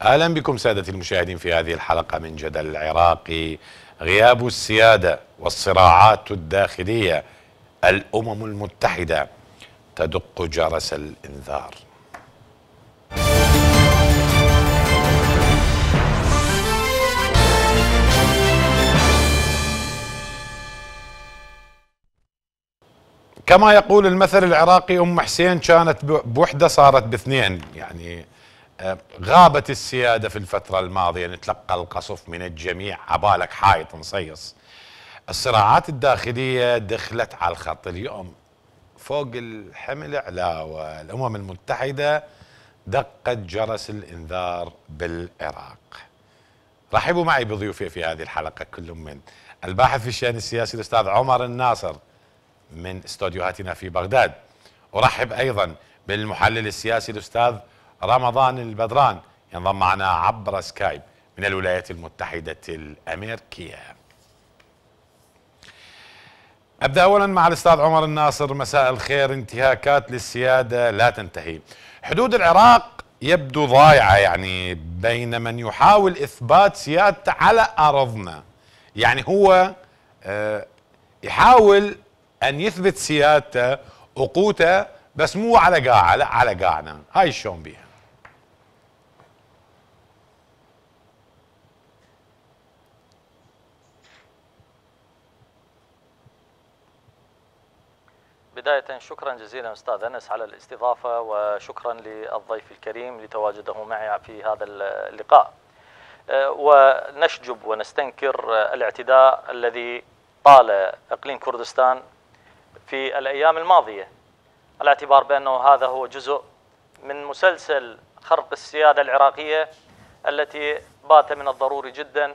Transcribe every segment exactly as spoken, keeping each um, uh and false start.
أهلا بكم سادتي المشاهدين في هذه الحلقة من جدل العراقي. غياب السيادة والصراعات الداخلية، الأمم المتحدة تدق جرس الإنذار. كما يقول المثل العراقي، أم حسين كانت بوحدة صارت باثنين. يعني غابت السيادة في الفترة الماضية، نتلقى القصف من الجميع، عبالك حائط نصيص. الصراعات الداخلية دخلت على الخط اليوم فوق الحمل علاوة. الأمم المتحدة دقت جرس الإنذار بالعراق. رحبوا معي بضيوفي في هذه الحلقة، كل من الباحث في الشأن السياسي الأستاذ عمر الناصر من استوديوهاتنا في بغداد، أرحب أيضا بالمحلل السياسي الأستاذ رمضان البدران، ينضم معنا عبر سكايب من الولايات المتحدة الأمريكية. أبدأ أولا مع الأستاذ عمر الناصر. مساء الخير. انتهاكات للسيادة لا تنتهي، حدود العراق يبدو ضايعة، يعني بين من يحاول إثبات سيادته على أرضنا. يعني هو يحاول أن يثبت سيادته وقوته، بس مو على قاعة، لا على قاعنا. هاي شلون بيها؟ بداية شكرا جزيلا أستاذ أنس على الاستضافة، وشكرا للضيف الكريم لتواجده معي في هذا اللقاء. ونشجب ونستنكر الاعتداء الذي طال إقليم كردستان في الأيام الماضية، على اعتبار بأنه هذا هو جزء من مسلسل خرق السيادة العراقية التي بات من الضروري جدا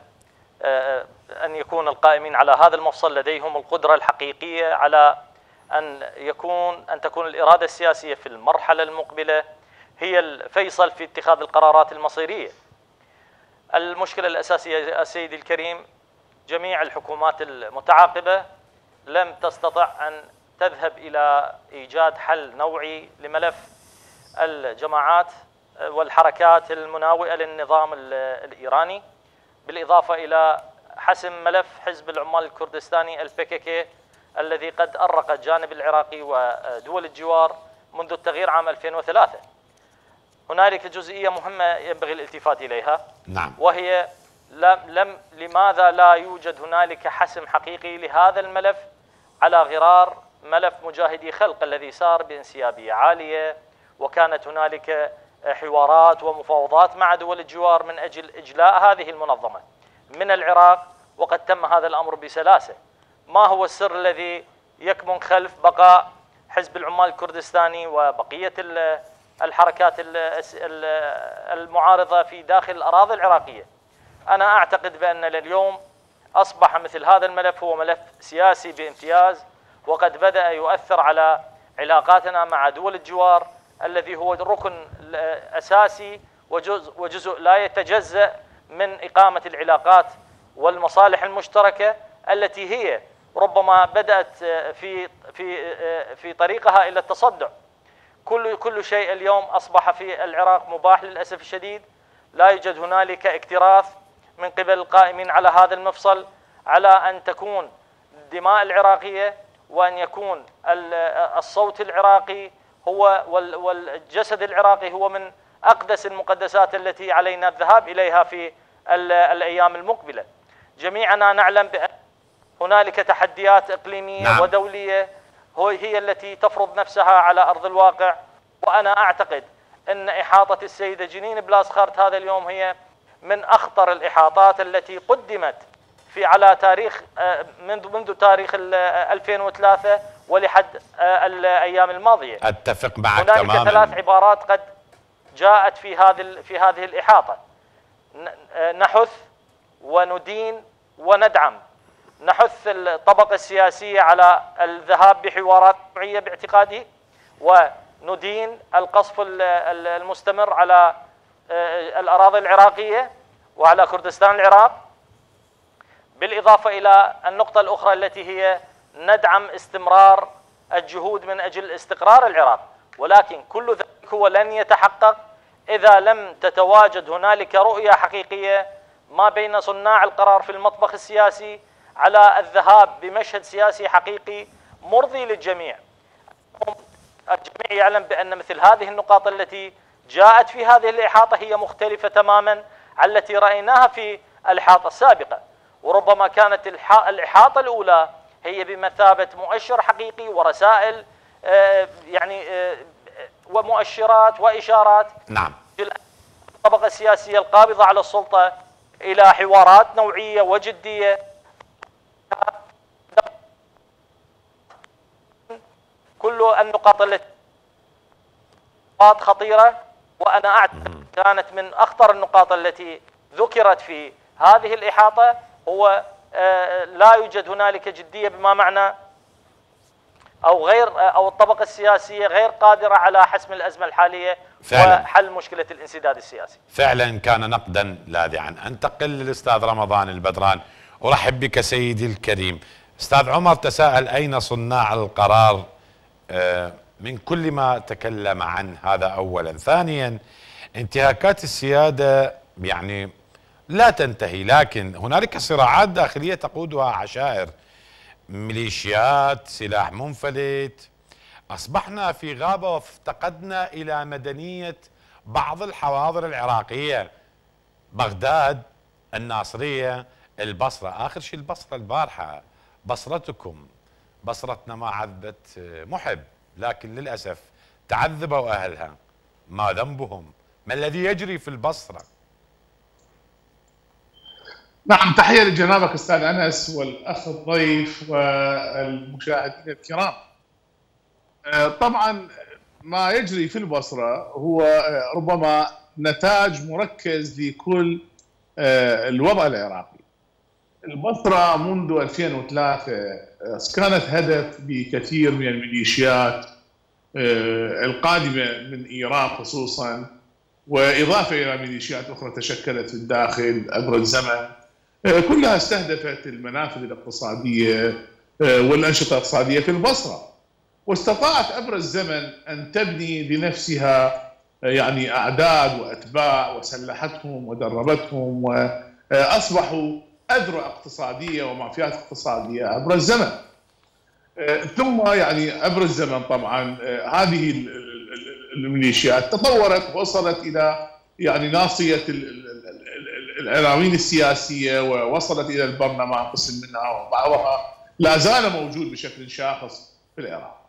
أن يكون القائمين على هذا المفصل لديهم القدرة الحقيقية على أن يكون أن تكون الإرادة السياسية في المرحلة المقبلة هي الفيصل في اتخاذ القرارات المصيرية. المشكلة الأساسية سيدي الكريم، جميع الحكومات المتعاقبة لم تستطع أن تذهب إلى إيجاد حل نوعي لملف الجماعات والحركات المناوئة للنظام الإيراني، بالإضافة إلى حسم ملف حزب العمال الكردستاني البي كي كي الذي قد أرق الجانب العراقي ودول الجوار منذ التغيير عام ألفين وثلاثة. هنالك جزئية مهمة ينبغي الالتفات إليها، نعم، وهي لم لم لماذا لا يوجد هنالك حسم حقيقي لهذا الملف على غرار ملف مجاهدي خلق الذي سار بانسيابية عالية، وكانت هنالك حوارات ومفاوضات مع دول الجوار من أجل إجلاء هذه المنظمة من العراق، وقد تم هذا الأمر بسلاسة. ما هو السر الذي يكمن خلف بقاء حزب العمال الكردستاني وبقية الحركات المعارضة في داخل الأراضي العراقية؟ أنا أعتقد بأن اليوم أصبح مثل هذا الملف هو ملف سياسي بامتياز، وقد بدأ يؤثر على علاقاتنا مع دول الجوار الذي هو ركن أساسي وجزء, وجزء لا يتجزأ من إقامة العلاقات والمصالح المشتركة التي هي ربما بدأت في في في طريقها إلى التصدع. كل كل شيء اليوم أصبح في العراق مباح للأسف الشديد. لا يوجد هنالك اكتراث من قبل القائمين على هذا المفصل على أن تكون الدماء العراقية وأن يكون الصوت العراقي هو والجسد العراقي هو من أقدس المقدسات التي علينا الذهاب إليها في الأيام المقبلة. جميعنا نعلم بأن هنالك تحديات إقليمية نعم. ودولية هي التي تفرض نفسها على أرض الواقع، وأنا أعتقد أن إحاطة السيدة جنين بلاسخارت هذا اليوم هي من أخطر الإحاطات التي قدمت في على تاريخ منذ منذ تاريخ ألفين وثلاثة ولحد الأيام الماضية. أتفق معك هنالك تماما. هنالك ثلاث عبارات قد جاءت في هذه في هذه الإحاطة: نحث وندين وندعم. نحث الطبقة السياسية على الذهاب بحوارات نوعية باعتقاده، وندين القصف المستمر على الأراضي العراقية وعلى كردستان العراق، بالإضافة إلى النقطة الأخرى التي هي ندعم استمرار الجهود من أجل استقرار العراق. ولكن كل ذلك هو لن يتحقق إذا لم تتواجد هنالك رؤية حقيقية ما بين صناع القرار في المطبخ السياسي على الذهاب بمشهد سياسي حقيقي مرضي للجميع. الجميع يعلم بأن مثل هذه النقاط التي جاءت في هذه الإحاطة هي مختلفة تماما عن التي رأيناها في الإحاطة السابقة، وربما كانت الإحاطة الأولى هي بمثابة مؤشر حقيقي ورسائل يعني ومؤشرات وإشارات نعم الطبقة السياسية القابضة على السلطة إلى حوارات نوعية وجدية. كل النقاط التي خطيرة، وأنا أعتقد كانت من أخطر النقاط التي ذكرت في هذه الإحاطة هو لا يوجد هنالك جدية بما معنى أو غير أو الطبقة السياسية غير قادرة على حسم الأزمة الحالية فعلا. وحل مشكلة الانسداد السياسي. فعلا كان نقدا لاذعا. انتقل للأستاذ رمضان البدران، أرحب بك سيدي الكريم. أستاذ عمر تساءل أين صناع القرار من كل ما تكلم عن هذا أولا. ثانيا انتهاكات السيادة يعني لا تنتهي، لكن هنالك صراعات داخلية تقودها عشائر، ميليشيات، سلاح منفلت. أصبحنا في غابة وافتقدنا إلى مدنية بعض الحواضر العراقية، بغداد، الناصرية، البصرة. آخر شيء البصرة البارحة، بصرتكم بصرتنا ما عذبت محب، لكن للأسف تعذبوا أهلها. ما ذنبهم؟ ما الذي يجري في البصرة؟ نعم، تحية لجنابك أستاذ أنس والأخ الضيف والمشاهدين الكرام. طبعا ما يجري في البصرة هو ربما نتاج مركز لكل الوضع العراقي. البصرة منذ ألفين وثلاثة كانت هدف لكثير من الميليشيات القادمة من إيران خصوصا، وإضافة إلى ميليشيات أخرى تشكلت في الداخل عبر الزمن، كلها استهدفت المنافذ الاقتصادية والأنشطة الاقتصادية في البصرة، واستطاعت عبر الزمن أن تبني لنفسها يعني أعداد وأتباع وسلحتهم ودربتهم، وأصبحوا أذرع اقتصادية ومافيات اقتصادية عبر الزمن. ثم يعني عبر الزمن طبعا هذه الميليشيات تطورت ووصلت إلى يعني ناصية العناوين السياسية، ووصلت إلى البرلمان قسم منها، وبعضها لا زال موجود بشكل شاخص في العراق.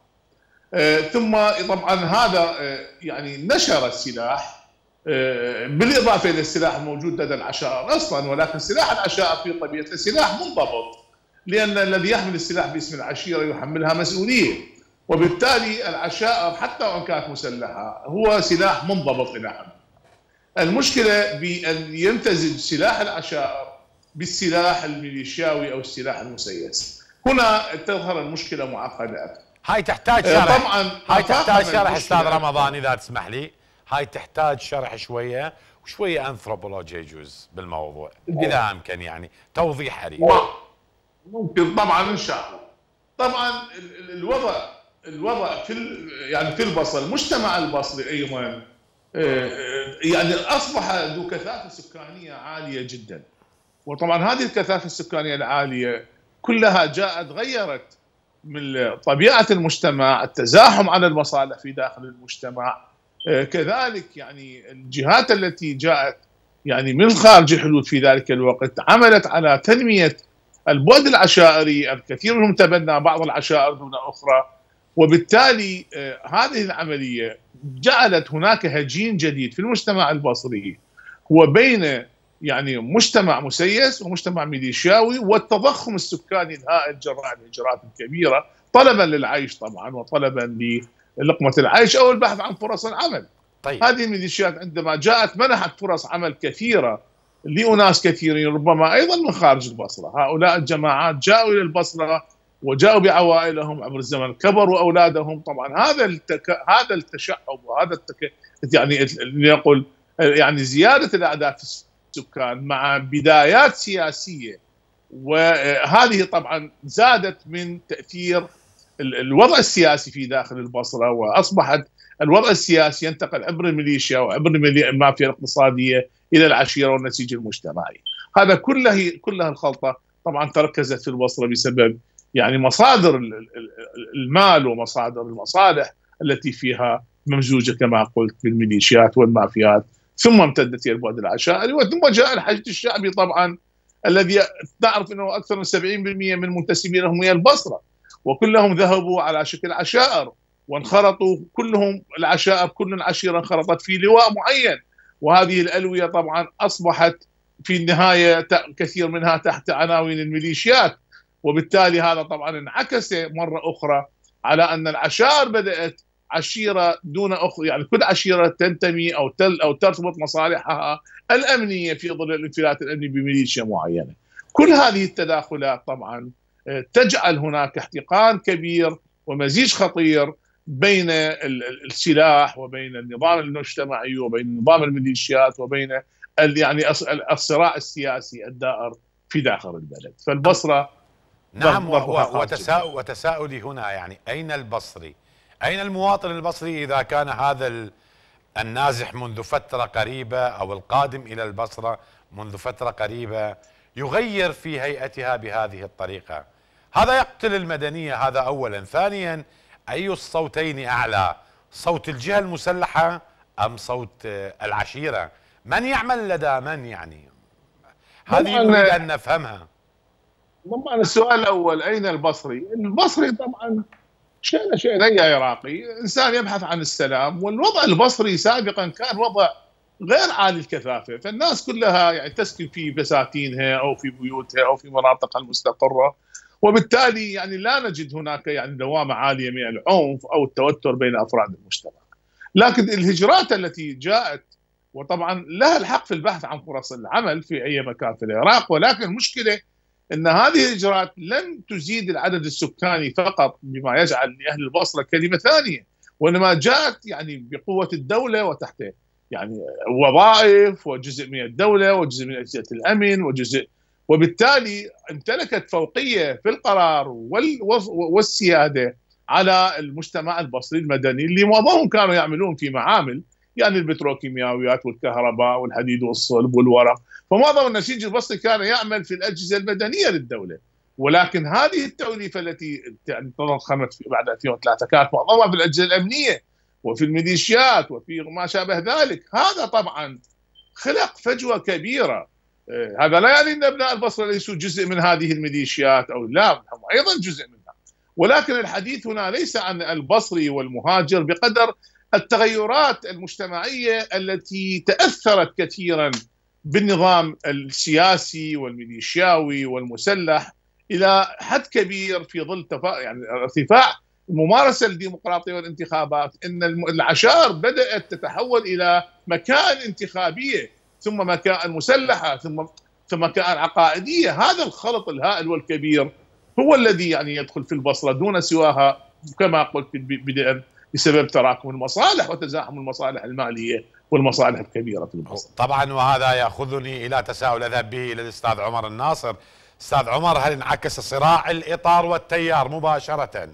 ثم طبعا هذا يعني نشر السلاح بالإضافة إلى السلاح الموجود لدى العشائر أصلا، ولكن سلاح العشائر في طبيعته سلاح منضبط، لأن الذي يحمل السلاح باسم العشيرة يحملها مسؤولية، وبالتالي العشائر حتى وإن كانت مسلحة هو سلاح منضبط إلى حد. المشكلة بأن يمتزج سلاح العشائر بالسلاح الميليشياوي أو السلاح المسيس، هنا تظهر المشكلة معقدة أكثر. هاي تحتاج شرح. طبعا هاي تحتاج شرح أستاذ رمضان إذا تسمح لي. هاي تحتاج شرح شوية وشوية أنثروبولوجي يجوز بالموضوع إذا أمكن، يعني توضيح حريق. ممكن طبعا إن شاء الله. طبعا الوضع الوضع في يعني في البصرة، المجتمع البصري أيضا يعني أصبح ذو كثافة سكانية عالية جدا، وطبعا هذه الكثافة السكانية العالية كلها جاءت غيرت من طبيعة المجتمع، التزاحم على المصالح في داخل المجتمع، كذلك يعني الجهات التي جاءت يعني من خارج الحدود في ذلك الوقت عملت على تنمية البعد العشائري، الكثير منهم تبنى بعض العشائر دون أخرى، وبالتالي هذه العملية جعلت هناك هجين جديد في المجتمع البصري هو بين يعني مجتمع مسيس ومجتمع ميليشياوي، والتضخم السكاني الهائل جراء الهجرات الكبيرة طلبا للعيش طبعا، وطلبا للقمة العيش أو البحث عن فرص العمل. طيب. هذه الميليشيات عندما جاءت منحت فرص عمل كثيرة لأناس كثيرين ربما أيضا من خارج البصرة. هؤلاء الجماعات جاءوا إلى البصرة وجاءوا بعوائلهم عبر الزمن، كبروا أولادهم. طبعا هذا التك... هذا التشعب وهذا التك... يعني نقول يعني زيادة الأعداد في السكان مع بدايات سياسية، وهذه طبعا زادت من تأثير الوضع السياسي في داخل البصرة، وأصبحت الوضع السياسي ينتقل عبر الميليشيا وعبر المافيا الاقتصاديه الى العشيره والنسيج المجتمعي. هذا كله كلها الخلطه طبعا تركزت في البصره بسبب يعني مصادر المال ومصادر المصالح التي فيها ممزوجه كما قلت بالميليشيات والمافيات، ثم امتدت الى البعد العشائري، وثم جاء الحشد الشعبي طبعا الذي تعرف انه اكثر من سبعين بالمئة من منتسبينهم هي البصره، وكلهم ذهبوا على شكل عشائر وانخرطوا كلهم العشائر، كل عشيره انخرطت في لواء معين، وهذه الالويه طبعا اصبحت في النهايه كثير منها تحت عناوين الميليشيات، وبالتالي هذا طبعا انعكس مره اخرى على ان العشائر بدات عشيره دون اخرى، يعني كل عشيره تنتمي او تل او ترتبط مصالحها الامنيه في ظل الانفلات الامني بميليشيا معينه. كل هذه التداخلات طبعا تجعل هناك احتقان كبير ومزيج خطير بين السلاح وبين النظام المجتمعي وبين نظام الميليشيات وبين يعني الصراع السياسي الدائر في داخل البلد. فالبصره نعم، وتساؤل وتساؤلي هنا يعني اين البصري؟ اين المواطن البصري اذا كان هذا النازح منذ فتره قريبه او القادم الى البصره منذ فتره قريبه يغير في هيئتها بهذه الطريقه؟ هذا يقتل المدنيه، هذا اولا. ثانيا، اي الصوتين اعلى، صوت الجهه المسلحه ام صوت العشيره؟ من يعمل لدى من؟ يعني هذه نريد ان نفهمها. طبعا السؤال الاول اين البصري؟ البصري طبعا شيء شيء لي عراقي، انسان يبحث عن السلام، والوضع البصري سابقا كان وضع غير عالي الكثافه، فالناس كلها يعني تسكن في بساتينها او في بيوتها او في مناطقها المستقره، وبالتالي يعني لا نجد هناك يعني دوامه عاليه من العنف او التوتر بين افراد المجتمع. لكن الهجرات التي جاءت وطبعا لها الحق في البحث عن فرص العمل في اي مكان في العراق، ولكن المشكله ان هذه الهجرات لم تزيد العدد السكاني فقط بما يجعل لاهل البصره كلمه ثانيه، وانما جاءت يعني بقوه الدوله وتحت يعني وظائف وجزء من الدوله وجزء من اجهزه الامن وجزء، وبالتالي امتلكت فوقيه في القرار والسياده على المجتمع البصري المدني اللي معظمهم كانوا يعملون في معامل يعني البتروكيماويات والكهرباء والحديد والصلب والورق، فمعظم النسيج البصري كان يعمل في الاجهزه المدنيه للدوله، ولكن هذه التوليفه التي تضخمت بعد ألفين وثلاثة كانت معظمها في الاجهزه الامنيه وفي الميليشيات وفي ما شابه ذلك. هذا طبعا خلق فجوه كبيره. هذا لا يعني ان ابناء البصره ليسوا جزء من هذه الميليشيات او لا، هم ايضا جزء منها، ولكن الحديث هنا ليس عن البصري والمهاجر بقدر التغيرات المجتمعية التي تأثرت كثيرا بالنظام السياسي والميليشياوي والمسلح إلى حد كبير في ظل تفا... يعني ارتفاع الممارسة الديمقراطية والانتخابات، إن العشائر بدأت تتحول إلى مكائن انتخابية ثم مكائن مسلحة ثم ثم مكائن عقائدية. هذا الخلط الهائل والكبير هو الذي يعني يدخل في البصرة دون سواها كما قلت في البدء بسبب تراكم المصالح وتزاحم المصالح الماليه والمصالح الكبيره في البصره. طبعا، وهذا ياخذني الى تساؤل اذهب به الى الاستاذ عمر الناصر. استاذ عمر، هل انعكس صراع الاطار والتيار مباشره،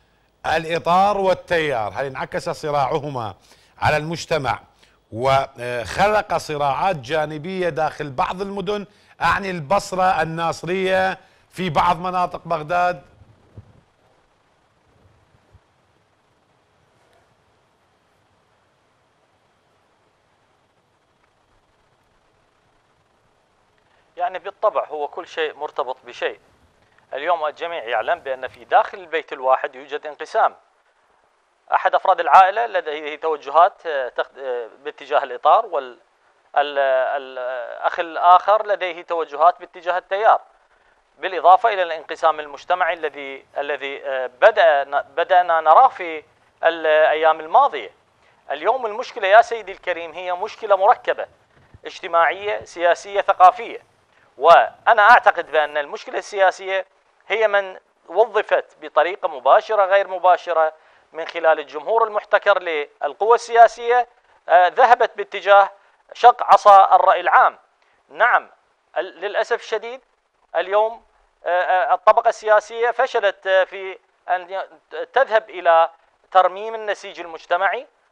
الاطار والتيار، هل انعكس صراعهما على المجتمع وخلق صراعات جانبيه داخل بعض المدن، اعني البصره الناصريه في بعض مناطق بغداد؟ يعني بالطبع هو كل شيء مرتبط بشيء. اليوم الجميع يعلم بأن في داخل البيت الواحد يوجد انقسام. أحد أفراد العائلة لديه توجهات باتجاه الإطار، والأخ الآخر لديه توجهات باتجاه التيار، بالإضافة إلى الانقسام المجتمعي الذي الذي بدأ بدأنا نراه في الأيام الماضية. اليوم المشكلة يا سيدي الكريم هي مشكلة مركبة، اجتماعية سياسية ثقافية، وأنا أعتقد بأن المشكلة السياسية هي من وظفت بطريقة مباشرة غير مباشرة من خلال الجمهور المحتكر للقوى السياسية، ذهبت باتجاه شق عصا الرأي العام. نعم، للأسف الشديد اليوم الطبقة السياسية فشلت في أن تذهب إلى ترميم النسيج المجتمعي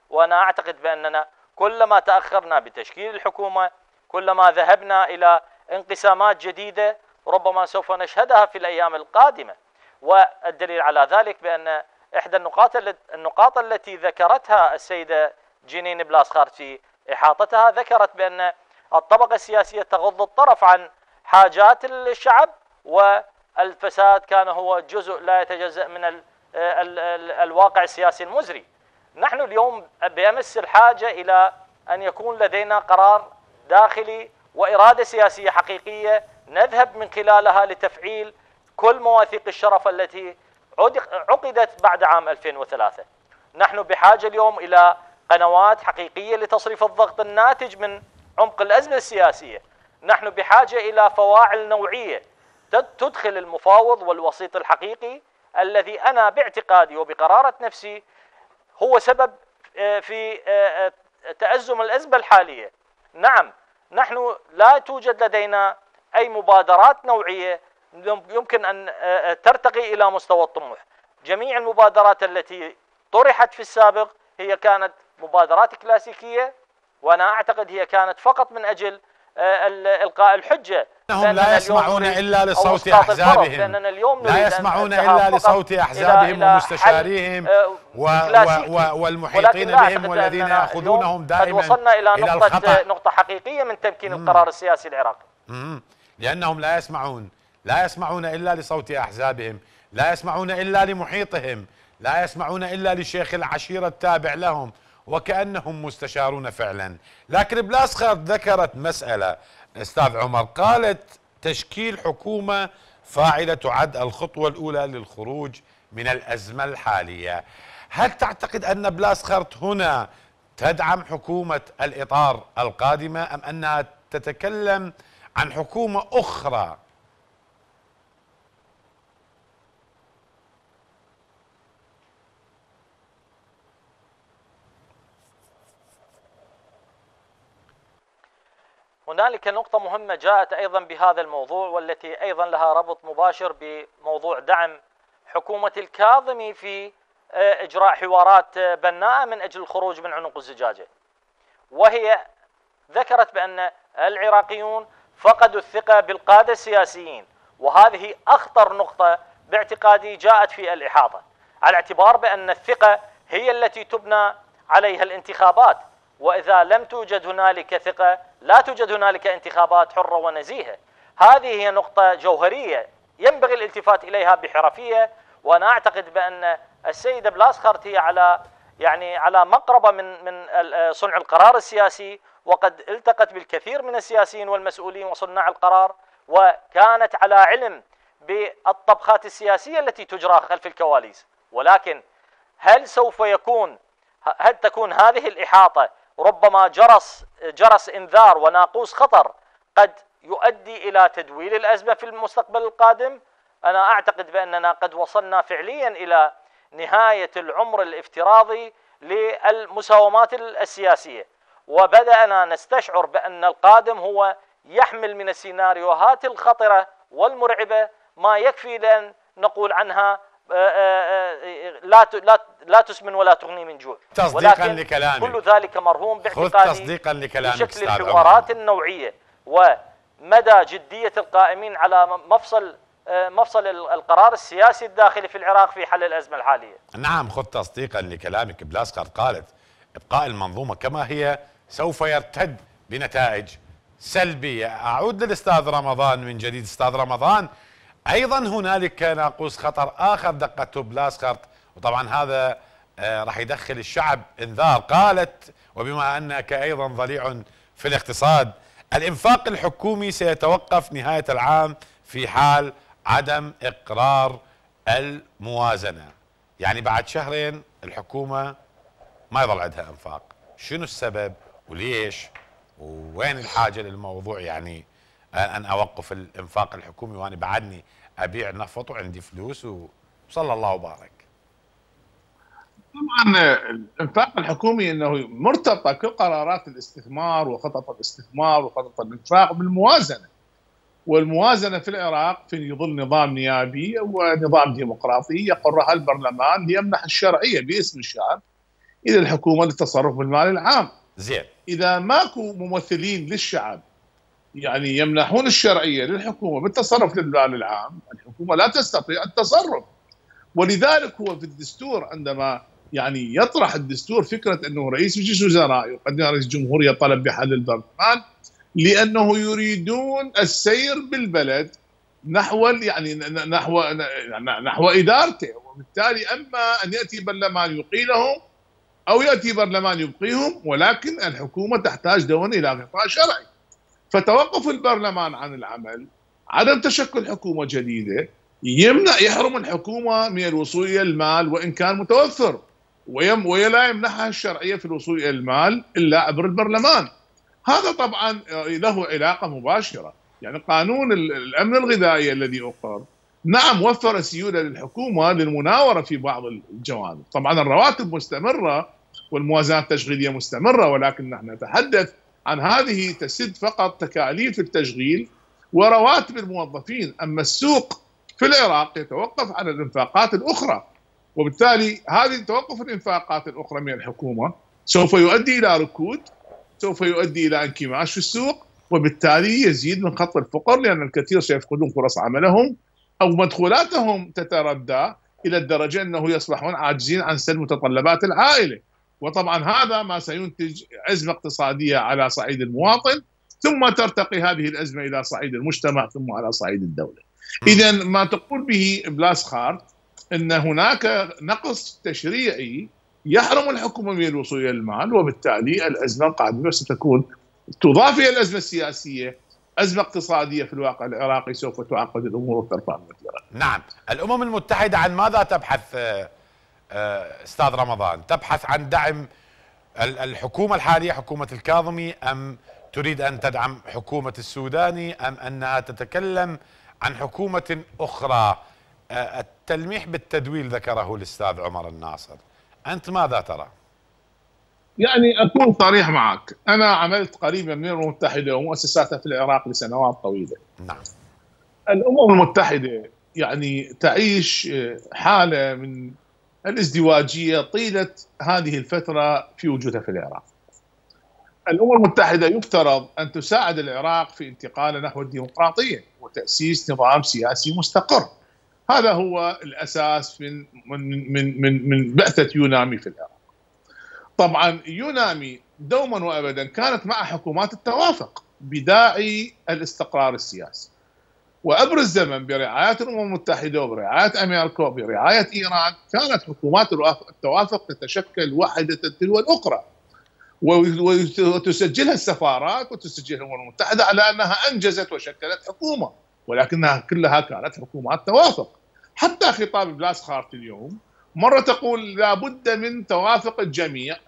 وأنا أعتقد بأننا كلما تأخرنا بتشكيل الحكومة كلما ذهبنا إلى انقسامات جديدة ربما سوف نشهدها في الأيام القادمة. والدليل على ذلك بأن إحدى النقاط النقاط التي ذكرتها السيدة جنين بلاسخارت في إحاطتها ذكرت بأن الطبقة السياسية تغض الطرف عن حاجات الشعب، والفساد كان هو جزء لا يتجزأ من ال ال ال الواقع السياسي المزري. نحن اليوم بأمس الحاجة إلى أن يكون لدينا قرار داخلي وإرادة سياسية حقيقية نذهب من خلالها لتفعيل كل مواثيق الشرف التي عقدت بعد عام ألفين وثلاثة. نحن بحاجة اليوم إلى قنوات حقيقية لتصريف الضغط الناتج من عمق الأزمة السياسية. نحن بحاجة إلى فواعل نوعية تدخل المفاوض والوسيط الحقيقي الذي أنا باعتقادي وبقرارة نفسي هو سبب في تأزم الأزمة الحالية. نعم، نحن لا توجد لدينا أي مبادرات نوعية يمكن أن ترتقي إلى مستوى الطموح. جميع المبادرات التي طرحت في السابق هي كانت مبادرات كلاسيكية، وأنا أعتقد هي كانت فقط من أجل إلقاء الحجة. أنهم لا يسمعون إلا لصوت أحزابهم، لا يسمعون إلا لصوت أحزابهم ومستشاريهم والمحيطين بهم والذين يأخذونهم دائما وصلنا إلى إلى نقطة الخطأ. نقطة حقيقية من تمكين القرار السياسي العراقي. لأنهم لا يسمعون لا يسمعون إلا لصوت أحزابهم، لا يسمعون إلا لمحيطهم، لا يسمعون إلا لشيخ العشيرة التابع لهم، وكأنهم مستشارون فعلا. لكن بلاسخارت ذكرت مسألة أستاذ عمر، قالت تشكيل حكومة فاعلة تعد الخطوة الأولى للخروج من الأزمة الحالية. هل تعتقد أن بلاسخارت هنا تدعم حكومة الإطار القادمة أم أنها تتكلم عن حكومة أخرى؟ هنالك نقطة مهمة جاءت أيضا بهذا الموضوع والتي أيضا لها ربط مباشر بموضوع دعم حكومة الكاظمي في إجراء حوارات بناءة من أجل الخروج من عنق الزجاجة، وهي ذكرت بأن العراقيون فقدوا الثقة بالقادة السياسيين، وهذه أخطر نقطة باعتقادي جاءت في الإحاطة، على اعتبار بأن الثقة هي التي تبنى عليها الانتخابات، وإذا لم توجد هنالك ثقة لا توجد هنالك انتخابات حرة ونزيهة. هذه هي نقطة جوهرية ينبغي الالتفات إليها بحرفية، وأنا أعتقد بأن السيدة بلاسخارت هي على يعني على مقربة من من صنع القرار السياسي، وقد التقت بالكثير من السياسيين والمسؤولين وصناع القرار، وكانت على علم بالطبخات السياسية التي تجرى خلف الكواليس. ولكن هل سوف يكون هل تكون هذه الإحاطة ربما جرس جرس إنذار وناقوس خطر قد يؤدي إلى تدويل الأزمة في المستقبل القادم؟ أنا أعتقد بأننا قد وصلنا فعليا إلى نهاية العمر الافتراضي للمساومات السياسية، وبدأنا نستشعر بأن القادم هو يحمل من السيناريوهات الخطرة والمرعبة ما يكفي لأن نقول عنها لا لا لا تسمن ولا تغني من جوع. تصديقا لكلامك، كل ذلك مرهون باعتقادي تصديقا لكلامك بشكل الحوارات النوعية ومدى جدية القائمين على مفصل مفصل القرار السياسي الداخلي في العراق في حل الأزمة الحالية. نعم، خذ تصديقا لكلامك. بلاسخارت قالت ابقاء المنظومة كما هي سوف يرتد بنتائج سلبية. أعود للأستاذ رمضان من جديد. أستاذ رمضان، أيضا هنالك ناقوس خطر آخر دقته بلاسخارت، وطبعا هذا راح يدخل الشعب انذار. قالت وبما أنك أيضا ضليع في الاقتصاد، الإنفاق الحكومي سيتوقف نهاية العام في حال عدم إقرار الموازنة. يعني بعد شهرين الحكومة ما يظل عندها إنفاق. شنو السبب وليش ووين الحاجة للموضوع؟ يعني أن أوقف الإنفاق الحكومي وأنا بعدني أبيع نفط وعندي فلوس وصلى الله وبارك. طبعا الإنفاق الحكومي أنه مرتبطة كل قرارات الاستثمار وخطط الاستثمار وخطط الإنفاق بالموازنة، والموازنة في العراق في ظل نظام نيابي ونظام ديمقراطي يقرها البرلمان ليمنح الشرعية باسم الشعب الى الحكومه للتصرف بالمال العام. زين، اذا ماكو ممثلين للشعب يعني يمنحون الشرعيه للحكومه بالتصرف بالمال العام، الحكومه لا تستطيع التصرف. ولذلك هو في الدستور عندما يعني يطرح الدستور فكره انه رئيس مجلس الوزراء يقدم رئيس الجمهوريه طلب بحل البرلمان، لانه يريدون السير بالبلد نحو يعني نحو نحو ادارته، وبالتالي اما ان ياتي برلمان يقيلهم او ياتي برلمان يبقيهم، ولكن الحكومه تحتاج دوما الى غطاء شرعي. فتوقف البرلمان عن العمل، عدم تشكل حكومه جديده، يمنع يحرم الحكومه من الوصول الى المال وان كان متوفر، ويم ولا يمنحها الشرعيه في الوصول الى المال الا عبر البرلمان. هذا طبعا له علاقه مباشره، يعني قانون الامن الغذائي الذي اقر نعم وفر سيوله للحكومه للمناوره في بعض الجوانب، طبعا الرواتب مستمره والموازنات التشغيليه مستمره، ولكن نحن نتحدث عن هذه تسد فقط تكاليف التشغيل ورواتب الموظفين، اما السوق في العراق يتوقف على الانفاقات الاخرى، وبالتالي هذه توقف الانفاقات الاخرى من الحكومه سوف يؤدي الى ركود، سوف يؤدي الى انكماش في السوق، وبالتالي يزيد من خط الفقر، لان الكثير سيفقدون فرص عملهم او مدخولاتهم تتردى الى الدرجه انه يصبحون عاجزين عن سد متطلبات العائله. وطبعا هذا ما سينتج ازمه اقتصاديه على صعيد المواطن، ثم ترتقي هذه الازمه الى صعيد المجتمع، ثم على صعيد الدوله. اذا ما تقول به بلاسخارت ان هناك نقص تشريعي يحرم الحكومه من الوصول الى المال، وبالتالي الازمه القادمه ستكون تضاف الى الازمه السياسيه ازمه اقتصاديه في الواقع العراقي سوف تعقد الامور وترفع مثلها. نعم، الامم المتحده عن ماذا تبحث استاذ رمضان؟ تبحث عن دعم الحكومه الحاليه حكومه الكاظمي، ام تريد ان تدعم حكومه السوداني، ام انها تتكلم عن حكومه اخرى؟ التلميح بالتدويل ذكره الاستاذ عمر الناصر، انت ماذا ترى؟ يعني اكون صريح معك، انا عملت قريبا من الامم المتحده ومؤسساتها في العراق لسنوات طويله. نعم. الامم المتحده يعني تعيش حاله من الازدواجيه طيله هذه الفتره في وجودها في العراق. الامم المتحده يفترض ان تساعد العراق في انتقاله نحو الديمقراطيه وتاسيس نظام سياسي مستقر. هذا هو الاساس من من من من, من بعثه يونامي في العراق. طبعا يونامي دوما وابدا كانت مع حكومات التوافق بداعي الاستقرار السياسي، وعبر الزمن برعايه الامم المتحده وبرعايه امريكا وبرعايه ايران كانت حكومات التوافق تتشكل واحده تلو الاخرى، وتسجلها السفارات وتسجلها الامم المتحده على انها انجزت وشكلت حكومه، ولكنها كلها كانت حكومات توافق. حتى خطاب بلاسخارت اليوم مره تقول لابد من توافق الجميع،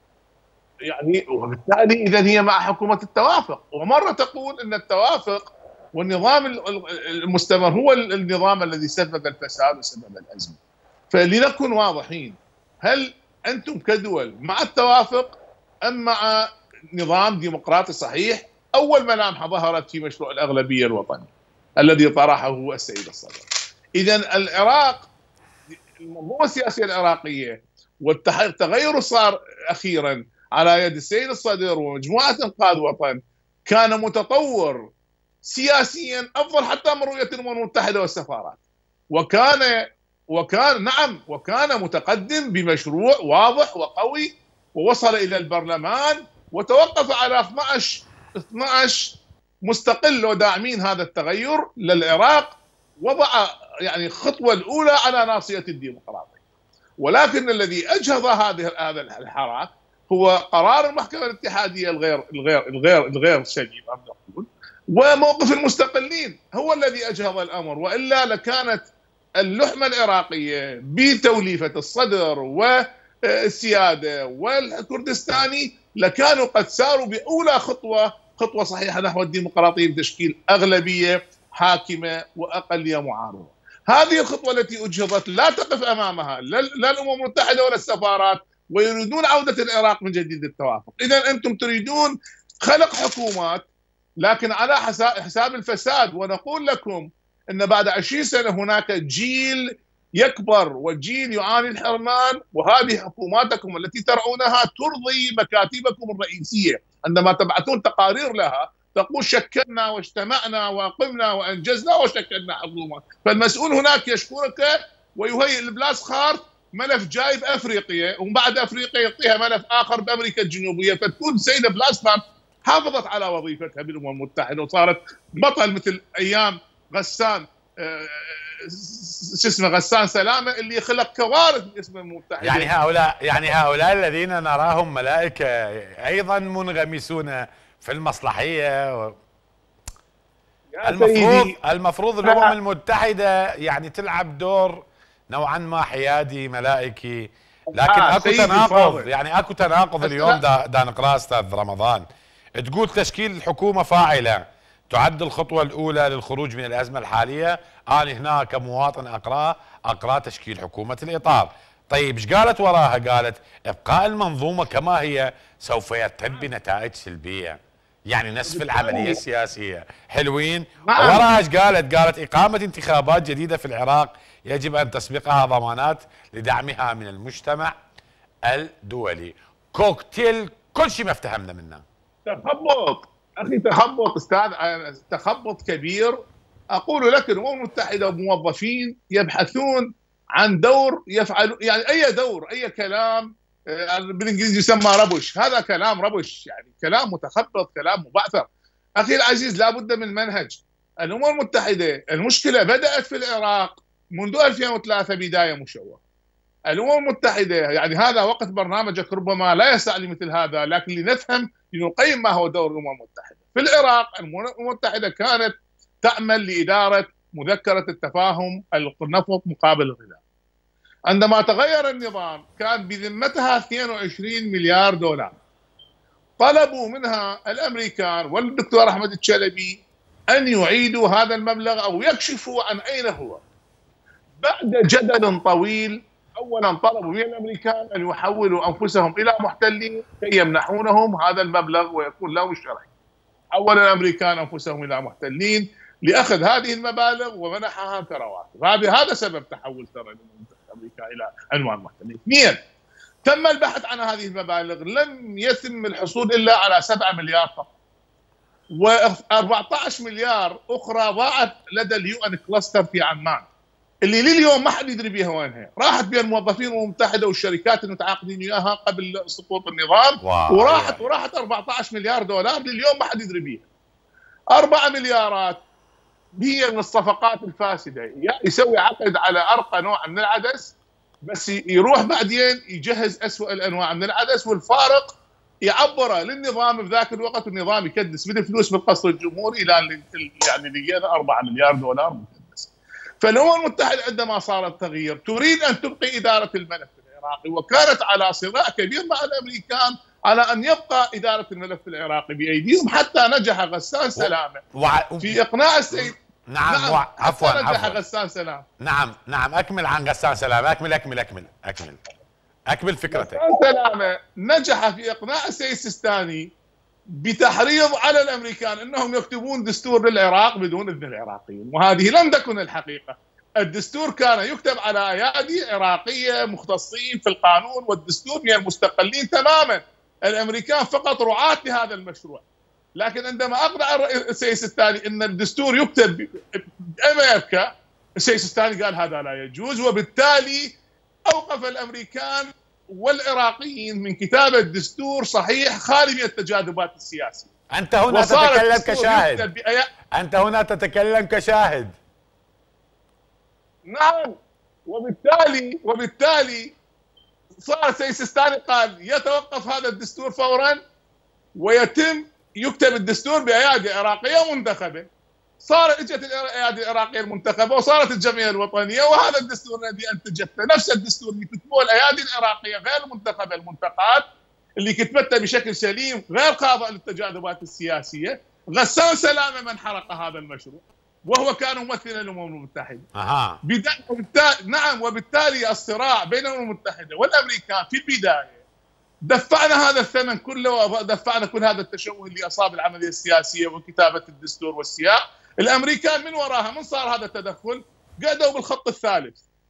يعني وبالتالي اذا هي مع حكومه التوافق، ومره تقول ان التوافق والنظام المستمر هو النظام الذي سبب الفساد وسبب الازمه. فلنكن واضحين، هل انتم كدول مع التوافق ام مع نظام ديمقراطي صحيح؟ اول ملامح ظهرت في مشروع الاغلبيه الوطني الذي طرحه السيد الصدر. اذا العراق المنظومه السياسيه العراقيه والتغير صار اخيرا على يد السيد الصدر ومجموعه انقاذ وطن كان متطور سياسيا افضل حتى من رؤيه الامم المتحده والسفارات، وكان وكان نعم وكان متقدم بمشروع واضح وقوي، ووصل الى البرلمان وتوقف على اثنعش اثنعش مستقل وداعمين هذا التغير للعراق، وضع يعني الخطوه الاولى على ناصيه الديمقراطيه. ولكن الذي اجهض هذه هذا الحراك هو قرار المحكمه الاتحاديه الغير الغير الغير الغير شديد ام نقول، وموقف المستقلين هو الذي اجهض الامر، والا لكانت اللحمه العراقيه بتوليفه الصدر والسياده والكردستاني لكانوا قد ساروا باولى خطوه خطوه صحيحه نحو الديمقراطيه بتشكيل اغلبيه حاكمه واقليه معارضه. هذه الخطوه التي اجهضت لا تقف امامها لا الامم المتحده ولا السفارات، ويريدون عوده العراق من جديد للتوافق. اذا انتم تريدون خلق حكومات لكن على حساب الفساد، ونقول لكم ان بعد عشرين سنه هناك جيل يكبر والجيل يعاني الحرمان، وهذه حكوماتكم التي ترعونها ترضي مكاتبكم الرئيسية عندما تبعثون تقارير لها تقول شكلنا واجتمعنا وقمنا وانجزنا وشكلنا حكومه، فالمسؤول هناك يشكرك ويهيئ البلاسخارت ملف جايب افريقيا، ومن بعد افريقيا يعطيها ملف اخر بامريكا الجنوبيه، فتكون السيده بلاسخارت حافظت على وظيفتها بالامم المتحده وصارت بطل مثل ايام غسان شو اسمه غسان سلامه اللي خلق كوارث باسم الامم المتحده. يعني هؤلاء يعني هؤلاء الذين نراهم ملائكه ايضا منغمسون في المصلحيه و... المفروض المفروض الامم المتحده يعني تلعب دور نوعا ما حيادي ملائكي، لكن آه اكو تناقض، يعني اكو تناقض اليوم دا, دا نقراه استاذ رمضان. تقول تشكيل حكومه فاعله تعد الخطوه الاولى للخروج من الازمه الحاليه، انا هنا كمواطن اقراه اقرا تشكيل حكومه الاطار. طيب ايش قالت وراها؟ قالت ابقاء المنظومه كما هي سوف يتم بنتائج سلبيه، يعني نسف العمليه السياسيه. حلوين. وراها ايش قالت؟ قالت اقامه انتخابات جديده في العراق يجب ان تسبقها ضمانات لدعمها من المجتمع الدولي. كوكتيل كل شيء ما افتهمنا منه. تخبط اخي، تخبط استاذ، تخبط كبير. اقول لك الامم المتحده موظفين يبحثون عن دور يفعل، يعني اي دور اي كلام بالانجليزي يسمى ربش، هذا كلام ربش، يعني كلام متخبط، كلام مبعثر. اخي العزيز لابد من منهج. الامم المتحده المشكله بدات في العراق منذ ألفين وثلاثة بدايه مشوهه. الامم المتحده يعني هذا وقت برنامجك ربما لا يسع لمثل هذا، لكن لنفهم لنقيم ما هو دور الامم المتحده. في العراق الامم المتحده كانت تعمل لاداره مذكره التفاهم النفط مقابل الغذاء. عندما تغير النظام كان بذمتها اثنين وعشرين مليار دولار. طلبوا منها الامريكان والدكتور احمد الشلبي ان يعيدوا هذا المبلغ او يكشفوا عن اين هو. بعد جدل طويل اولا طلبوا من الامريكان ان يحولوا انفسهم الى محتلين كي يمنحونهم هذا المبلغ ويكون لهم الشرعي. حول الامريكان انفسهم الى محتلين لاخذ هذه المبالغ ومنحها ثروات. هذا هذا سبب تحول ثروه امريكا الى عنوان محتلين. اثنين، تم البحث عن هذه المبالغ، لم يتم الحصول الا على سبعة مليار فقط. و14 مليار اخرى ضاعت لدى اليو ان كلاستر في عمان اللي لليوم ما حد يدري بها وينها، راحت بين الموظفين المتحده والشركات المتعاقدين وياها قبل سقوط النظام. واو. وراحت وراحت أربعة عشر مليار دولار لليوم ما حد يدري بها. أربعة مليارات هي من الصفقات الفاسده، يسوي عقد على ارقى نوع من العدس بس يروح بعدين يجهز اسوء الانواع من العدس، والفارق يعبره للنظام بذاك الوقت، والنظام يكدس من الفلوس من القصر الجمهوري الى يعني لقينا أربعة مليار دولار مكدس. فالامم المتحده عندما صار التغيير تريد ان تبقي اداره الملف العراقي، وكانت على صراع كبير مع الامريكان على ان يبقى اداره الملف العراقي بايديهم، حتى نجح غسان سلامه و... في اقناع السيد. نعم, نعم. عفوا نجح عفوا. غسان سلامه. نعم نعم اكمل عن غسان سلامه، اكمل اكمل اكمل اكمل اكمل فكرتك. غسان سلامه نجح في اقناع السيد السيستاني بتحريض على الامريكان انهم يكتبون دستور للعراق بدون اذن العراقيين، وهذه لم تكن الحقيقه. الدستور كان يكتب على ايادي عراقيه مختصين في القانون والدستور من المستقلين تماما. الامريكان فقط رعاة لهذا المشروع. لكن عندما اقنع السيد الثاني ان الدستور يكتب بامريكا، السيد الثاني قال هذا لا يجوز، وبالتالي اوقف الامريكان والعراقيين من كتابه دستور صحيح خالي من التجاذبات السياسيه. انت هنا تتكلم كشاهد. انت هنا تتكلم كشاهد. نعم. وبالتالي وبالتالي صار السيد السيستاني قال يتوقف هذا الدستور فورا ويتم يكتب الدستور بايادي عراقيه منتخبه. صارت اجت الايادي العراقيه المنتخبه وصارت الجمعيه الوطنيه، وهذا الدستور الذي انتجته نفس الدستور اللي كتبوه الايادي العراقيه غير المنتخبه المنتقات اللي كتبته بشكل سليم غير خاضع للتجاذبات السياسيه. غسان سلامه من حرق هذا المشروع وهو كان ممثلا للامم المتحده. اها. وبالتالي نعم وبالتالي الصراع بين الامم المتحده والامريكان في البدايه دفعنا هذا الثمن كله، ودفعنا كل هذا التشوه اللي اصاب العمليه السياسيه وكتابه الدستور والسياق. الامريكان من وراها من صار هذا التدخل قعدوا بالخط الثالث.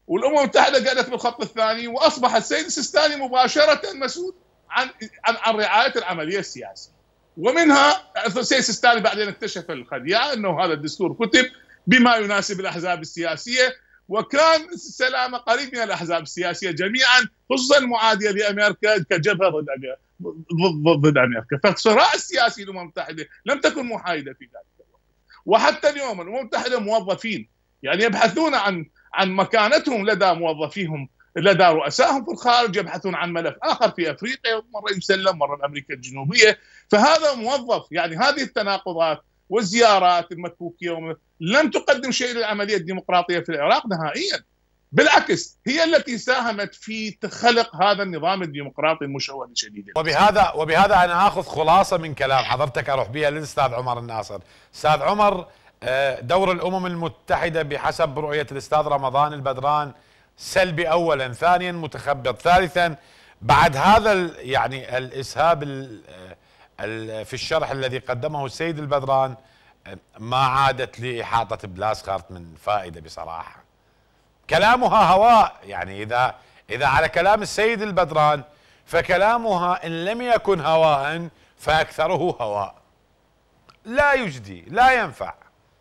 والامم المتحده قعدت بالخط الثاني، واصبح السيد السيستاني مباشره مسؤول عن عن عن رعايه العمليه السياسيه. ومنها السيد السيستاني بعدين اكتشف الخديعه انه هذا الدستور كتب بما يناسب الاحزاب السياسيه، وكان السلامه قريب من الاحزاب السياسيه جميعا، خصوصا المعاديه لامريكا كجبهه ضد ضد ضد امريكا، فالصراع السياسي للامم المتحده لم تكن محايده في ذلك الوقت. وحتى اليوم الامم المتحده موظفين يعني يبحثون عن عن مكانتهم لدى موظفيهم، لدى رؤسائهم في الخارج، يبحثون عن ملف اخر في افريقيا، مره يسلم مره بامريكا الجنوبيه، فهذا موظف. يعني هذه التناقضات والزيارات المكوكيه لم تقدم شيء للعمليه الديمقراطيه في العراق نهائيا، بالعكس هي التي ساهمت في خلق هذا النظام الديمقراطي المشوه شديدا. وبهذا وبهذا انا اخذ خلاصه من كلام حضرتك اروح بها للاستاذ عمر الناصر. استاذ عمر، دور الامم المتحده بحسب رؤيه الاستاذ رمضان البدران سلبي اولا، ثانيا متخبط، ثالثا بعد هذا يعني الاسهاب في الشرح الذي قدمه السيد البدران ما عادت لاحاطه بلاسخارت من فائده بصراحه. كلامها هواء، يعني اذا اذا على كلام السيد البدران فكلامها ان لم يكن هواء فاكثره هواء، لا يجدي لا ينفع.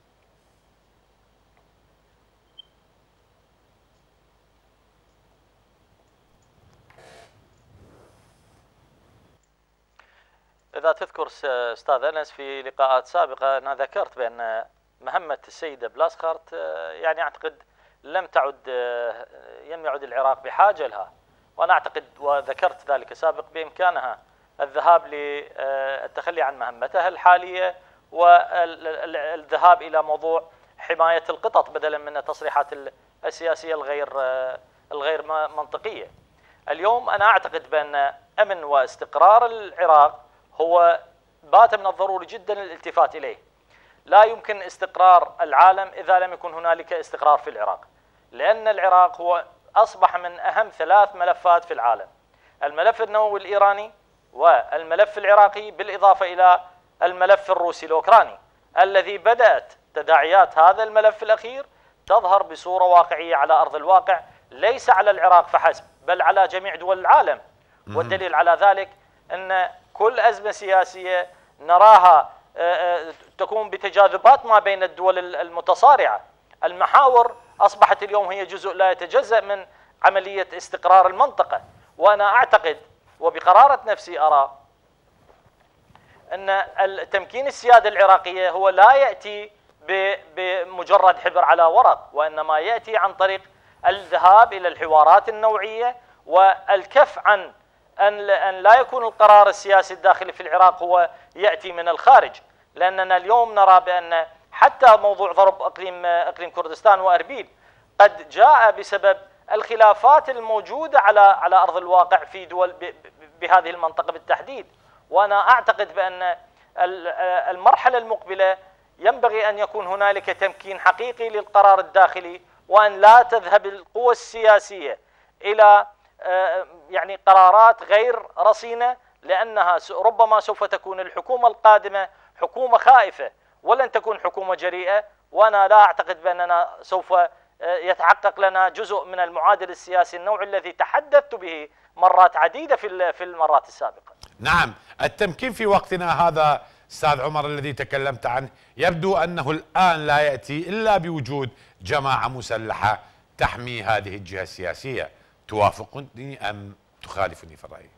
إذا تذكر أستاذ أنس في لقاءات سابقة أنا ذكرت بأن مهمة السيدة بلاسخارت يعني أعتقد لم تعد لم يعد العراق بحاجة لها، وأنا أعتقد وذكرت ذلك سابق بإمكانها الذهاب للتخلي عن مهمتها الحالية والذهاب إلى موضوع حماية القطط بدلا من التصريحات السياسية الغير الغير منطقية. اليوم أنا أعتقد بأن أمن واستقرار العراق هو بات من الضروري جدا الالتفات إليه. لا يمكن استقرار العالم إذا لم يكن هنالك استقرار في العراق، لأن العراق هو أصبح من أهم ثلاث ملفات في العالم: الملف النووي الإيراني والملف العراقي بالإضافة إلى الملف الروسي الأوكراني، الذي بدأت تداعيات هذا الملف الأخير تظهر بصورة واقعية على أرض الواقع، ليس على العراق فحسب بل على جميع دول العالم. والدليل على ذلك أن كل أزمة سياسية نراها تكون بتجاذبات ما بين الدول المتصارعة. المحاور أصبحت اليوم هي جزء لا يتجزأ من عملية استقرار المنطقة. وأنا أعتقد وبقرارة نفسي أرى أن تمكين السيادة العراقية هو لا يأتي بمجرد حبر على ورق، وإنما يأتي عن طريق الذهاب إلى الحوارات النوعية والكف عن أن لا يكون القرار السياسي الداخلي في العراق هو يأتي من الخارج. لأننا اليوم نرى بأن حتى موضوع ضرب إقليم إقليم كردستان وأربيل قد جاء بسبب الخلافات الموجودة على على أرض الواقع في دول بهذه المنطقة بالتحديد. وأنا أعتقد بأن المرحلة المقبلة ينبغي أن يكون هنالك تمكين حقيقي للقرار الداخلي، وأن لا تذهب القوى السياسية إلى يعني قرارات غير رصينة، لأنها ربما سوف تكون الحكومة القادمة حكومة خائفة ولن تكون حكومة جريئة. وأنا لا أعتقد بأننا سوف يتحقق لنا جزء من المعادل السياسي النوعي الذي تحدثت به مرات عديدة في في المرات السابقة. نعم، التمكين في وقتنا هذا أستاذ عمر الذي تكلمت عنه يبدو أنه الآن لا يأتي إلا بوجود جماعة مسلحة تحمي هذه الجهة السياسية. توافقني أم تخالفني في الرأي؟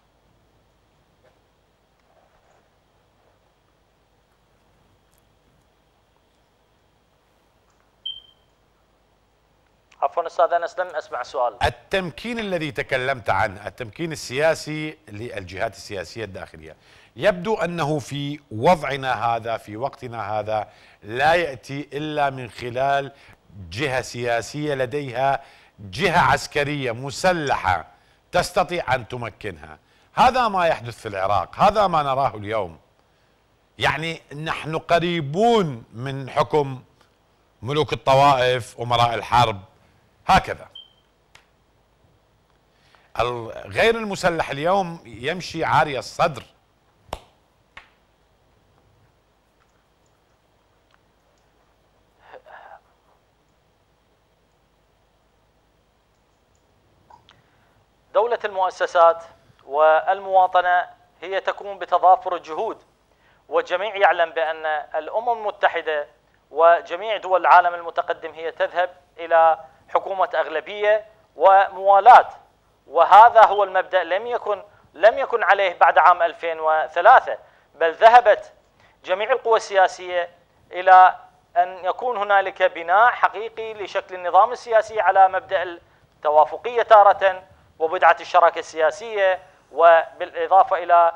عفوا أستاذ أنس لم أسمع السؤال. التمكين الذي تكلمت عنه، التمكين السياسي للجهات السياسية الداخلية، يبدو أنه في وضعنا هذا في وقتنا هذا لا يأتي إلا من خلال جهة سياسية لديها جهة عسكرية مسلحة تستطيع أن تمكنها. هذا ما يحدث في العراق، هذا ما نراه اليوم. يعني نحن قريبون من حكم ملوك الطوائف أمراء الحرب هكذا. غير المسلح اليوم يمشي عاري الصدر. دولة المؤسسات والمواطنة هي تكون بتضافر الجهود، والجميع يعلم بأن الأمم المتحدة وجميع دول العالم المتقدم هي تذهب إلى حكومة أغلبية وموالاة، وهذا هو المبدأ لم يكن لم يكن عليه بعد عام ألفين وثلاثة، بل ذهبت جميع القوى السياسية إلى أن يكون هنالك بناء حقيقي لشكل النظام السياسي على مبدأ التوافقية تارة وبدعة الشراكة السياسية، وبالإضافة إلى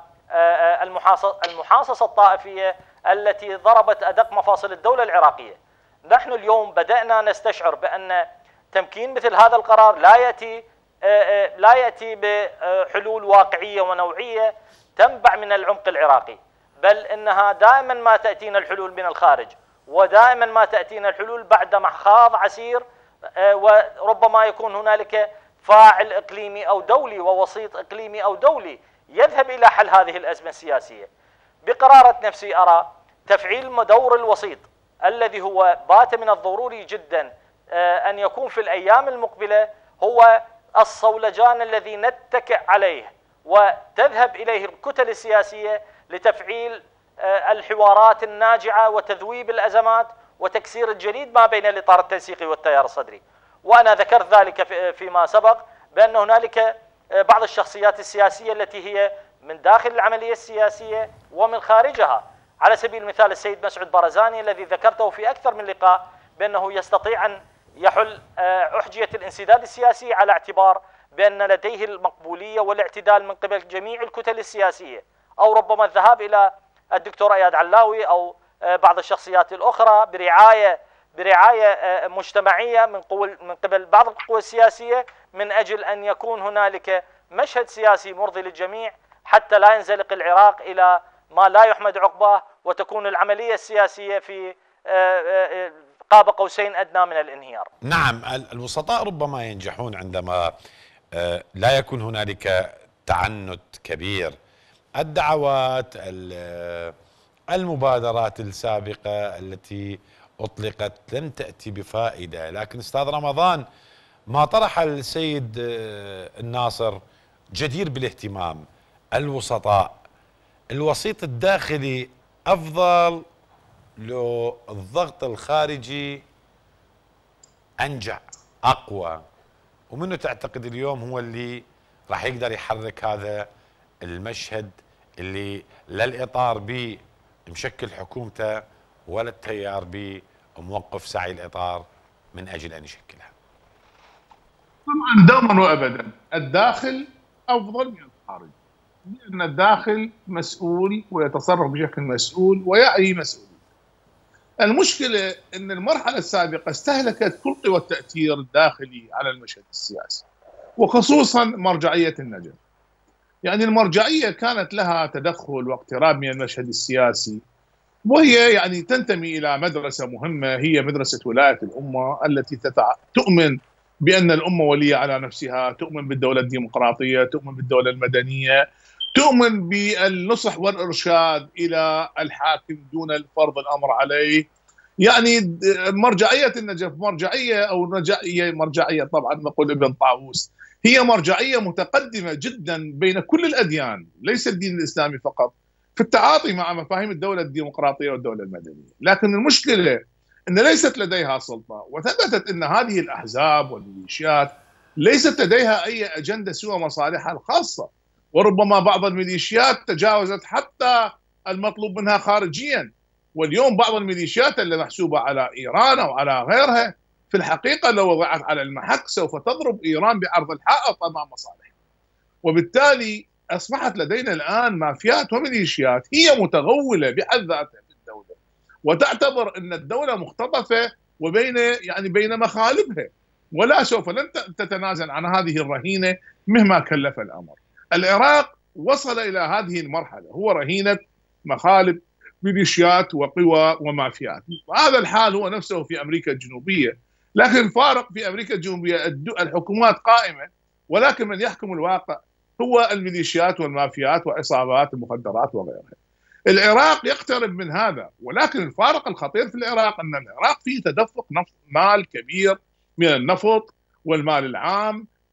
المحاصصة الطائفية التي ضربت أدق مفاصل الدولة العراقية. نحن اليوم بدأنا نستشعر بأن تمكين مثل هذا القرار لا يأتي لا يأتي بحلول واقعية ونوعية تنبع من العمق العراقي، بل إنها دائما ما تأتينا الحلول من الخارج، ودائما ما تأتينا الحلول بعد محخاض عسير، وربما يكون هنالك فاعل إقليمي أو دولي ووسيط إقليمي أو دولي يذهب إلى حل هذه الأزمة السياسية. بقرارة نفسي أرى تفعيل دور الوسيط الذي هو بات من الضروري جدا أن يكون في الأيام المقبلة هو الصولجان الذي نتكئ عليه وتذهب إليه الكتل السياسية لتفعيل الحوارات الناجعة وتذويب الأزمات وتكسير الجليد ما بين الإطار التنسيقي والتيار الصدري. وأنا ذكرت ذلك فيما سبق بأن هنالك بعض الشخصيات السياسية التي هي من داخل العملية السياسية ومن خارجها، على سبيل المثال السيد مسعود بارزاني الذي ذكرته في أكثر من لقاء بأنه يستطيع أن يحل أحجية الانسداد السياسي على اعتبار بأن لديه المقبولية والاعتدال من قبل جميع الكتل السياسية، أو ربما الذهاب إلى الدكتور اياد علاوي أو بعض الشخصيات الأخرى برعاية برعاية مجتمعية من قبل من قبل بعض القوى السياسية من أجل أن يكون هنالك مشهد سياسي مرضي للجميع حتى لا ينزلق العراق إلى ما لا يحمد عقباه وتكون العملية السياسية في قاب قوسين أدنى من الانهيار. نعم، الوسطاء ربما ينجحون عندما لا يكون هنالك تعنت كبير. الدعوات، المبادرات السابقة التي أطلقت لم تأتي بفائدة، لكن أستاذ رمضان ما طرح السيد الناصر جدير بالاهتمام. الوسطاء، الوسيط الداخلي أفضل لو الضغط الخارجي أنجع أقوى، ومنه تعتقد اليوم هو اللي راح يقدر يحرك هذا المشهد اللي لا الإطار به مشكل حكومته ولا التيار به موقف سعي الإطار من أجل أن يشكلها؟ طبعا دوما وأبدا الداخل أفضل من الخارج، لأن الداخل مسؤول ويتصرف بشكل مسؤول ويعي مسؤولية. المشكلة أن المرحلة السابقة استهلكت كل قوى التأثير الداخلي على المشهد السياسي، وخصوصا مرجعية النجف. يعني المرجعية كانت لها تدخل واقتراب من المشهد السياسي، وهي يعني تنتمي إلى مدرسة مهمة، هي مدرسة ولاية الأمة التي تتع... تؤمن بأن الأمة ولية على نفسها، تؤمن بالدولة الديمقراطية، تؤمن بالدولة المدنية، تؤمن بالنصح والإرشاد إلى الحاكم دون الفرض الأمر عليه. يعني مرجعية النجف مرجعية أو مرجعية مرجعية طبعا نقول ابن طاووس، هي مرجعية متقدمة جدا بين كل الأديان، ليس الدين الإسلامي فقط، في التعاطي مع مفاهيم الدولة الديمقراطية والدولة المدنية. لكن المشكلة أن ليست لديها سلطة، وثبتت أن هذه الأحزاب والميليشيات ليست لديها أي أجندة سوى مصالحها الخاصة، وربما بعض الميليشيات تجاوزت حتى المطلوب منها خارجيا. واليوم بعض الميليشيات اللي محسوبة على إيران أو على غيرها في الحقيقة لو وضعت على المحك سوف تضرب إيران بعرض الحائط أمام مصالحها. وبالتالي أصبحت لدينا الآن مافيات وميليشيات هي متغولة بحد ذاتها في الدولة، وتعتبر أن الدولة مختطفة وبين يعني بين مخالبها، ولا سوف لن تتنازل عن هذه الرهينة مهما كلف الأمر. العراق وصل إلى هذه المرحلة، هو رهينة مخالب ميليشيات وقوى ومافيات. هذا الحال هو نفسه في أمريكا الجنوبية، لكن الفارق في أمريكا الجنوبية الحكومات قائمة، ولكن من يحكم الواقع هو الميليشيات والمافيات وعصابات المخدرات وغيرها. العراق يقترب من هذا، ولكن الفارق الخطير في العراق أن العراق فيه تدفق مال كبير من النفط والمال العام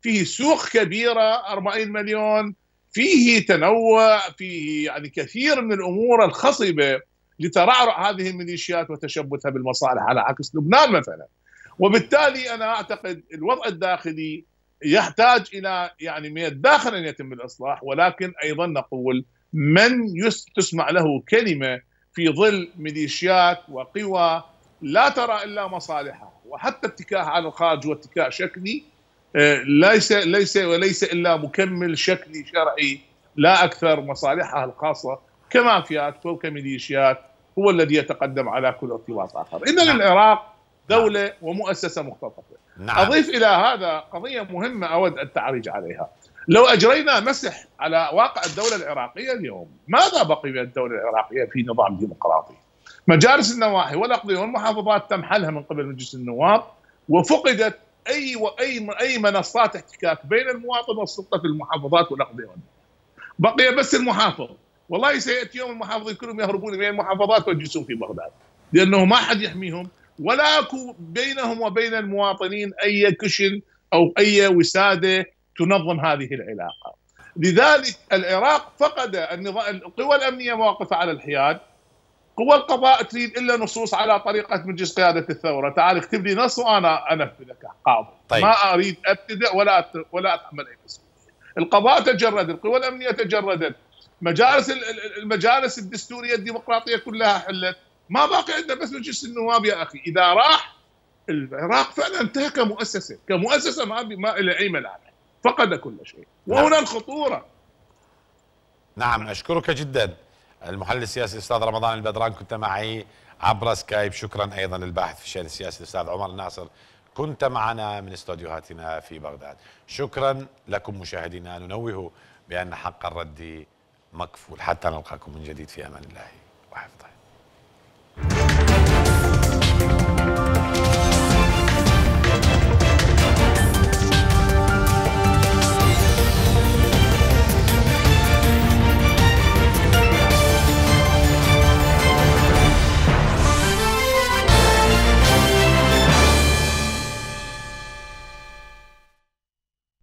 فيه سوق كبيره أربعين مليون، فيه تنوع، فيه يعني كثير من الامور الخصبه لترعرع هذه الميليشيات وتشبثها بالمصالح على عكس لبنان مثلا. وبالتالي انا اعتقد الوضع الداخلي يحتاج الى يعني من الداخل ان يتم الاصلاح، ولكن ايضا نقول من تسمع له كلمه في ظل ميليشيات وقوى لا ترى الا مصالحها، وحتى اتكاء على الخارج واتكاء شكلي ليس ليس وليس الا مكمل شكلي شرعي لا اكثر. مصالحها الخاصه كمافيات وكميليشيات هو الذي يتقدم على كل ارتباط اخر. ان نعم. للعراق دوله ومؤسسه مختطفه. نعم. اضيف الى هذا قضيه مهمه اود التعريج عليها. لو اجرينا مسح على واقع الدوله العراقيه اليوم، ماذا بقي من الدوله العراقيه في نظام ديمقراطي؟ مجالس النواحي والاقضيه والمحافظات تم حلها من قبل مجلس النواب، وفقدت اي واي اي منصات احتكاك بين المواطن والسلطه في المحافظات والاقضيه. بقي بس المحافظ، والله سياتي يوم المحافظين كلهم يهربون من المحافظات ويجلسون في بغداد، لانه ما حد يحميهم، ولا اكو بينهم وبين المواطنين اي كشن او اي وساده تنظم هذه العلاقه. لذلك العراق فقد النظام، القوى الامنيه واقفه على الحياد، قوى القضاء تريد الا نصوص على طريقه مجلس قياده الثوره، تعال اكتب لي نص وانا انفذك قاضي. طيب. ما اريد ابتدع ولا ولا اتحمل اي مسؤوليه. القضاء تجرد، القوى الامنيه تجردت، مجالس المجالس الدستوريه الديمقراطيه كلها حلت، ما باقي عندنا بس مجلس النواب يا اخي. اذا راح العراق فعلا انتهى كمؤسسه، كمؤسسه ما ما له اي ملامح، فقد كل شيء، وهنا نعم. الخطوره. نعم، اشكرك جدا المحلل السياسي الاستاذ رمضان البدران، كنت معي عبر سكايب. شكرا ايضا للباحث في الشأن السياسي الاستاذ عمر الناصر، كنت معنا من استوديوهاتنا في بغداد. شكرا لكم مشاهدينا، ننوه بان حق الرد مكفول. حتى نلقاكم من جديد في امان الله وحفظه.